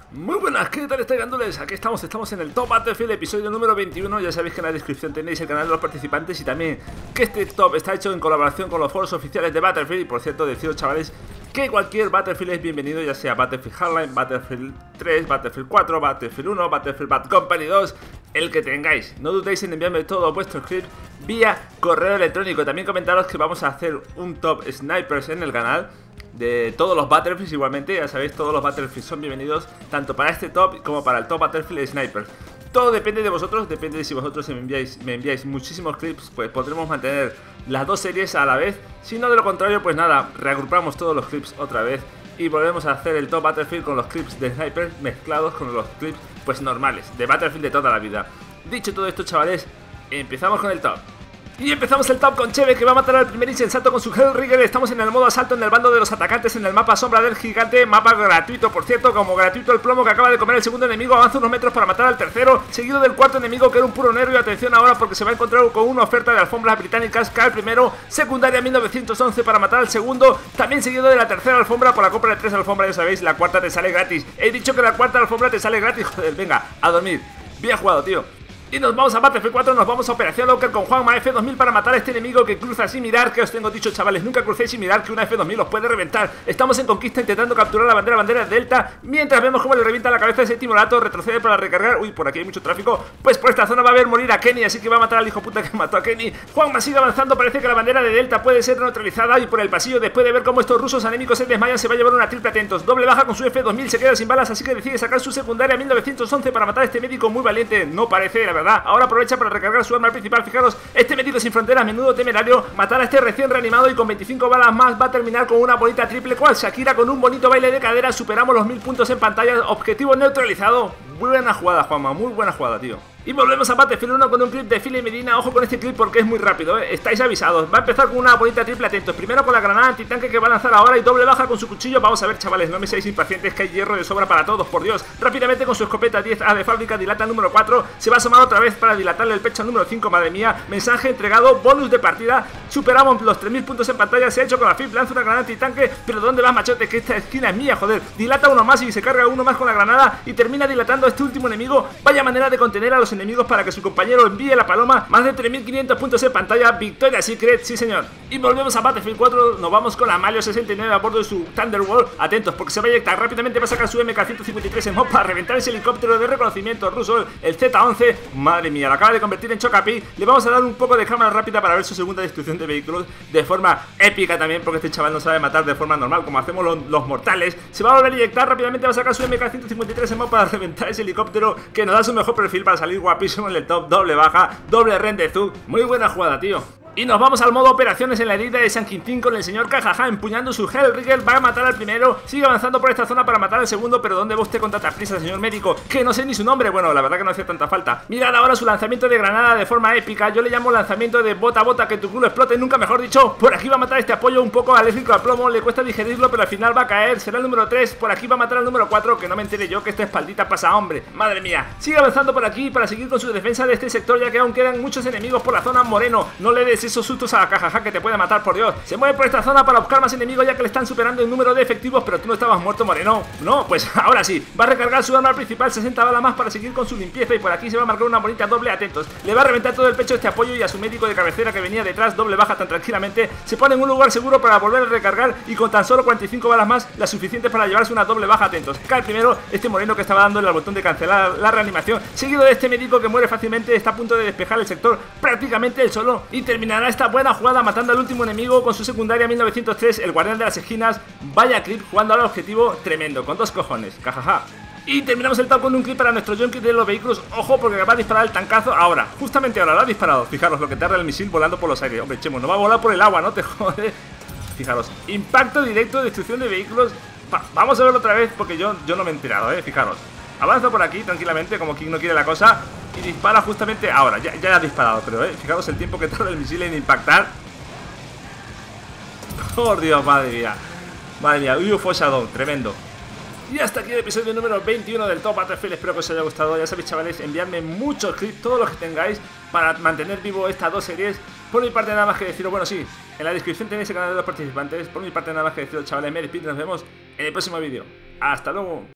Muy buenas, ¿qué tal estáis, gandules? Aquí estamos en el Top Battlefield, episodio número 21. Ya sabéis que en la descripción tenéis el canal de los participantes y también que este top está hecho en colaboración con los foros oficiales de Battlefield. Y por cierto, deciros, chavales, que cualquier Battlefield es bienvenido, ya sea Battlefield Hardline, Battlefield 3, Battlefield 4, Battlefield 1, Battlefield Bad Company 2, el que tengáis. No dudéis en enviarme todos vuestros clips vía correo electrónico. También comentaros que vamos a hacer un top snipers en el canal de todos los Battlefields. Igualmente, ya sabéis, todos los Battlefields son bienvenidos, tanto para este top como para el top Battlefield Snipers. Todo depende de vosotros, depende de si vosotros me enviáis muchísimos clips, pues podremos mantener las dos series a la vez. Si no, de lo contrario, pues nada, reagrupamos todos los clips otra vez y volvemos a hacer el top Battlefield con los clips de Sniper mezclados con los clips pues normales, de Battlefield de toda la vida. Dicho todo esto, chavales, empezamos con el top. Y empezamos el top con Cheve, que va a matar al primer insensato con su Hellrigger. Estamos en el modo asalto en el bando de los atacantes en el mapa Sombra del Gigante. Mapa gratuito, por cierto, como gratuito el plomo que acaba de comer el segundo enemigo. Avanza unos metros para matar al tercero, seguido del cuarto enemigo, que era un puro nervio. Atención ahora, porque se va a encontrar con una oferta de alfombras británicas. Cae el primero, secundaria 1911 para matar al segundo. También seguido de la tercera alfombra por la compra de 3 alfombras. Ya sabéis, la cuarta te sale gratis. He dicho que la cuarta alfombra te sale gratis, joder, venga, a dormir. Bien jugado, tío. Y nos vamos a Battlefield 4, nos vamos a Operación Locker con Juanma F2000 para matar a este enemigo que cruza sin mirar. Que os tengo dicho, chavales, nunca crucéis sin mirar, que una F2000 os puede reventar. Estamos en conquista intentando capturar la bandera Delta, mientras vemos cómo le revienta la cabeza a ese Timolato. Retrocede para recargar. Uy, por aquí hay mucho tráfico. Pues por esta zona va a ver morir a Kenny, así que va a matar al hijo puta que mató a Kenny. Juanma sigue avanzando, parece que la bandera de Delta puede ser neutralizada. Y por el pasillo, después de ver cómo estos rusos anémicos se desmayan, se va a llevar una triple. Atentos, doble baja con su F2000, se queda sin balas, así que decide sacar su secundaria 1911 para matar a este médico muy valiente. No parece, la verdad. Ahora aprovecha para recargar su arma principal. Fijaros, este médico sin fronteras, menudo temerario. Matar a este recién reanimado y con 25 balas más va a terminar con una bonita triple. Cual Shakira con un bonito baile de cadera. Superamos los 1000 puntos en pantalla. Objetivo neutralizado. Muy buena jugada, Juanma, muy buena jugada, tío. Y volvemos a Battlefield 1 con un clip de Philly Medina. Ojo con este clip porque es muy rápido, estáis avisados. Va a empezar con una bonita triple, atentos. Primero con la granada antitanque que va a lanzar ahora y doble baja con su cuchillo. Vamos a ver, chavales, no me seáis impacientes, que hay hierro de sobra para todos, por Dios. Rápidamente con su escopeta 10A de fábrica dilata el número 4. Se va a asomar otra vez para dilatarle el pecho al número 5, madre mía. Mensaje entregado, bonus de partida. Superamos los 3000 puntos en pantalla. Se ha hecho con la FIP, lanza una granada antitanque. Pero ¿dónde vas, machote? Que esta esquina es mía, joder. Dilata uno más y se carga uno más con la granada. Y termina dilatando a este último enemigo. Vaya manera de contener a los enemigos para que su compañero envíe la paloma. Más de 3500 puntos en pantalla. Victoria Secret, sí señor. Y volvemos a Battlefield 4. Nos vamos con la Malio 69 a bordo de su Thunderbolt. Atentos porque se va a eyectar rápidamente. Va a sacar su MK153 en mob para reventar ese helicóptero de reconocimiento ruso, el Z11. Madre mía, lo acaba de convertir en Chocapi. Le vamos a dar un poco de cámara rápida para ver su segunda destrucción de vehículos de forma épica también, porque este chaval no sabe matar de forma normal como hacemos los mortales. Se va a volver a eyectar rápidamente. Va a sacar su MK153 en mob para reventar ese helicóptero, que nos da su mejor perfil para salir guapísimo en el top. Doble baja, doble rendezvous. Muy buena jugada, tío. Y nos vamos al modo operaciones en la herida de San Quintín con el señor Cajaja empuñando su Hellrigger. Va a matar al primero, sigue avanzando por esta zona para matar al segundo. Pero ¿dónde va usted con tanta prisa, señor médico? Que no sé ni su nombre. Bueno, la verdad que no hace tanta falta. Mirad ahora su lanzamiento de granada de forma épica. Yo le llamo lanzamiento de bota a bota, que tu culo explote, nunca mejor dicho. Por aquí va a matar este apoyo un poco alérgico al plomo. Le cuesta digerirlo, pero al final va a caer. Será el número 3. Por aquí va a matar al número 4. Que no me entere yo que esta espaldita pasa, hombre. Madre mía. Sigue avanzando por aquí para seguir con su defensa de este sector, ya que aún quedan muchos enemigos por la zona. Moreno, no le des esos sustos a la caja, que te puede matar, por Dios. Se mueve por esta zona para buscar más enemigos, ya que le están superando el número de efectivos. Pero tú no estabas muerto, Moreno. No, pues ahora sí. Va a recargar su arma principal, 60 balas más para seguir con su limpieza. Y por aquí se va a marcar una bonita doble, atentos. Le va a reventar todo el pecho este apoyo y a su médico de cabecera que venía detrás. Doble baja tan tranquilamente. Se pone en un lugar seguro para volver a recargar. Y con tan solo 45 balas más, las suficientes para llevarse una doble baja, atentos. Cae primero este Moreno que estaba dándole al botón de cancelar la reanimación. Seguido de este médico que muere fácilmente. Está a punto de despejar el sector prácticamente él solo. Y terminará esta buena jugada matando al último enemigo con su secundaria 1903, el guardián de las esquinas. Vaya clip jugando al objetivo tremendo, con dos cojones, jajaja. Y terminamos el top con un clip para nuestro junkie de los vehículos. Ojo, porque va a disparar el tancazo ahora, justamente ahora lo ha disparado. Fijaros lo que tarda el misil volando por los aires. Hombre, Chemo, no va a volar por el agua, no te jodes. Fijaros, impacto directo, destrucción de vehículos. Vamos a verlo otra vez porque yo no me he enterado, fijaros. Avanza por aquí tranquilamente, como quien no quiere la cosa, y dispara justamente ahora. Ya ha disparado, pero fijaros el tiempo que tarda el misil en impactar. Por Dios, madre mía. Madre mía, UFO Shadow, tremendo. Y hasta aquí el episodio número 21 del Top Battlefield. Espero que os haya gustado. Ya sabéis, chavales, enviadme muchos clips, todos los que tengáis, para mantener vivo estas dos series. Por mi parte nada más que deciros, bueno, sí, en la descripción tenéis el canal de los participantes. Por mi parte nada más que deciros, chavales, me despido y nos vemos en el próximo vídeo. Hasta luego.